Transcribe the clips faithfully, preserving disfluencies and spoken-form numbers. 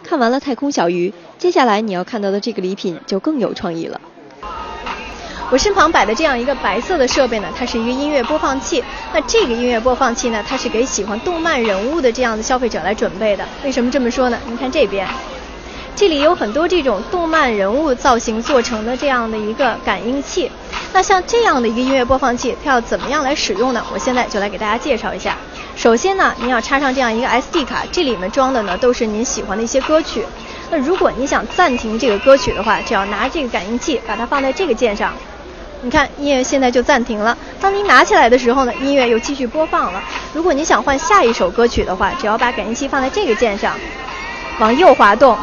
看完了太空小鱼，接下来你要看到的这个礼品就更有创意了。 我身旁摆的这样一个白色的设备呢，它是一个音乐播放器。那这个音乐播放器呢，它是给喜欢动漫人物的这样的消费者来准备的。为什么这么说呢？您看这边，这里有很多这种动漫人物造型做成的这样的一个感应器。那像这样的一个音乐播放器，它要怎么样来使用呢？我现在就来给大家介绍一下。首先呢，您要插上这样一个 S D 卡，这里面装的呢都是您喜欢的一些歌曲。那如果你想暂停这个歌曲的话，只要拿这个感应器把它放在这个键上，你看音乐现在就暂停了。当您拿起来的时候呢，音乐又继续播放了。如果你想换下一首歌曲的话，只要把感应器放在这个键上，往右滑动，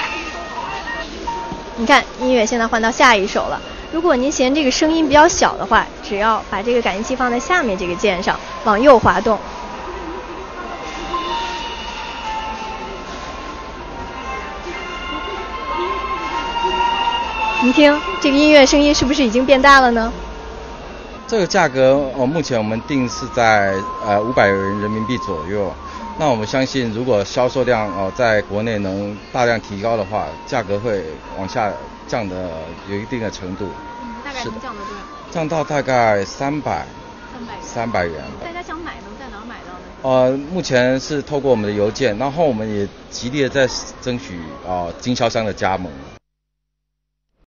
你看音乐现在换到下一首了。如果您嫌这个声音比较小的话，只要把这个感应器放在下面这个键上，往右滑动，您听这个音乐声音是不是已经变大了呢？ 这个价格哦，目前我们定是在呃五百元人民币左右。那我们相信，如果销售量哦在国内能大量提高的话，价格会往下降的有一定的程度。 嗯，大概能降到多少？ 降到大概三百。 三百。 三百元。 大家想买能在哪儿买到呢？ 呃，目前是透过我们的邮件，然后我们也极力的在争取啊、呃、经销商的加盟。